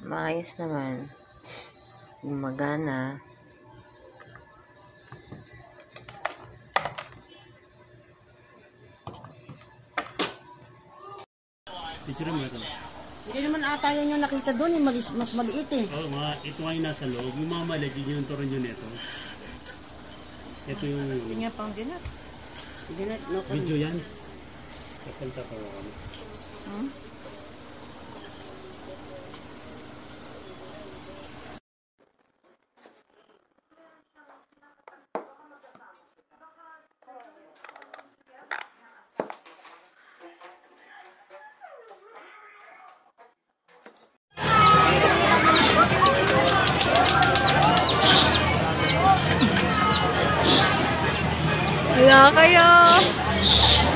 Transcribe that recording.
Maayos naman. Gumagana. Picture mo ito. Hindi naman ata yan yung nakita doon, yung mas maliit eh. Oo, ito nga yung nasa loob. Yung mga maliit, yung turon yun ito. Ito yung... Hindi nga pang dinat. Dinat, no? Video yan. Kapunta pa ako. Wala kayo.